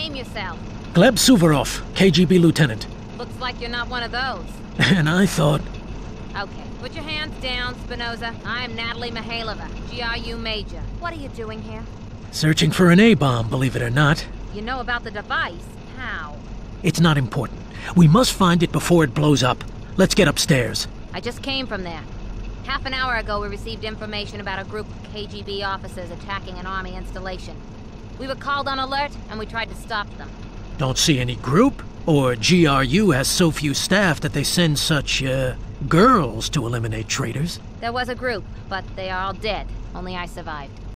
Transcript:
Name yourself. Gleb Suvorov, KGB lieutenant. Looks like you're not one of those. And I thought... Okay, put your hands down, Spinoza. I'm Natalie Mihailova, GRU Major. What are you doing here? Searching for an A-bomb, believe it or not. You know about the device. How? It's not important. We must find it before it blows up. Let's get upstairs. I just came from there. Half an hour ago, we received information about a group of KGB officers attacking an army installation. We were called on alert, and we tried to stop them. Don't see any group? Or GRU has so few staff that they send such, girls to eliminate traitors? There was a group, but they are all dead. Only I survived.